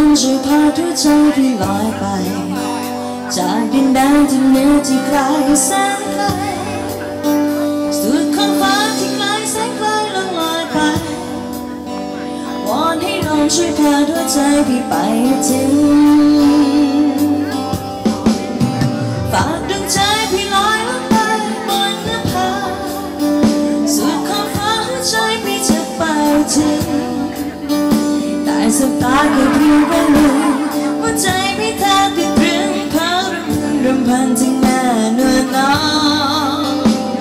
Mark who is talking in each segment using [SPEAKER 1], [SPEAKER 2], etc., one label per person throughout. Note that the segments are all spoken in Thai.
[SPEAKER 1] ช่วยพาหัวใจพี่ลอยไปจากดินแดนที่เหนือที่ไกลแสนไกลสุดของฟ้าที่ไกลแสนไกลล่องลอยไปวอนให้ลมช่วยพาหัวใจพี่ไปถึงฝากดวงใจพี่ลอยลงไปบนนภาสุดของฟ้าหัวใจพี่จะไปถึงแต่สบตาแค่เพียงแค่หนึ่งหัวใจพี่แทบติดตรึงเพราะรำพันถึงแม่นวลน้อง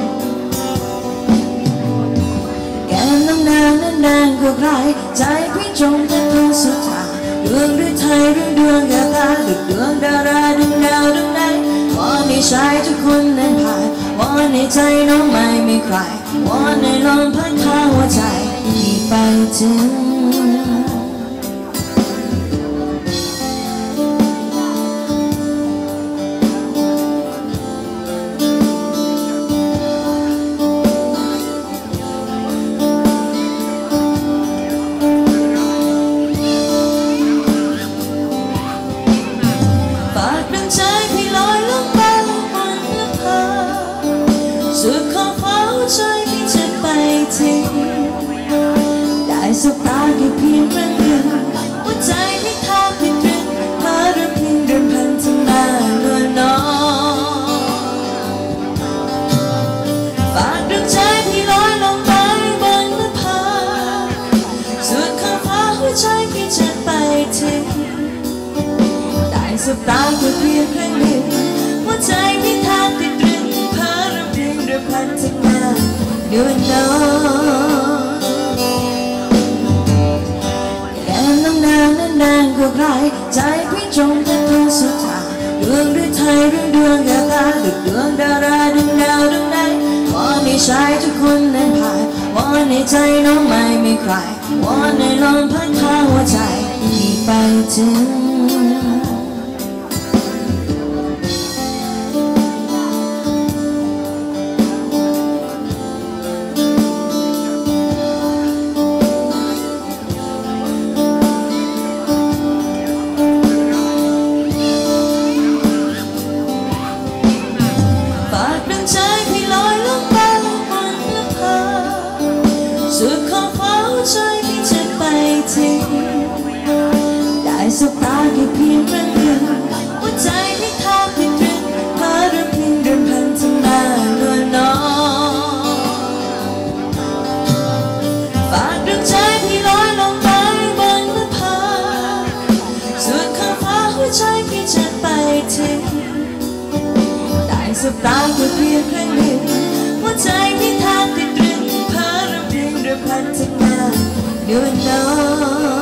[SPEAKER 1] แก้มน้ำนางนั้นแดงกว่าใครใจพี่จมแทบทุกสุดทางดวงฤทัยหรือดวงแก้วตาดึกดวงดาราดวงดาวดวงใดวอนให้ชายทุกคนนั้นผ่านวอนให้ใจน้องไม่มีใครวอนให้ลมพัดพาหัวใจพี่ไปถึงสุดขอบฟ้าหัวใจพี่จะไปถึงได้สบตาแค่เพียงครั้งเดียวหัวใจพี่แทบติดตรึงเพราะรำพึงรำพันถึงแม่นวลน้องฝากดวงใจพี่ลอยลงไปบนนภาสุดขอบฟ้าหัวใจพี่จะไปถึงได้สบตาแค่เพียงครั้งเดียวหัวใจพี่แทบติดตรึงพันถึงมาดวงน้องแก้มน้ำนางนั้นแดงกว่าใครใจพี่จมแทบทุกสุดทางดวงฤทัยหรือดวงแก้วตาดึกดวงดาราดวงดาวดวงใดวอนให้ชายทุกคนนั้นผ่านวอนให้ใจน้องไม่มีใครวอนให้ลมพัดพาหัวใจพี่ไปถึงสุดขอบฟ้าหัวใจพี่จะไปถึงได้สบตาแค่เพียงครั้งเดียวหัวใจพี่แทบติดตรึงเพราะรำพึงรำพันถึงแม่นวลน้องฝากดวงใจพี่ลอยลงไปบนนภาสุดขอบฟ้าหัวใจพี่จะไปถึงได้สบตาแค่เพียงครั้งเดียวหัวใจพี่แทบติดตรึงพันถึงมาดวงน้อง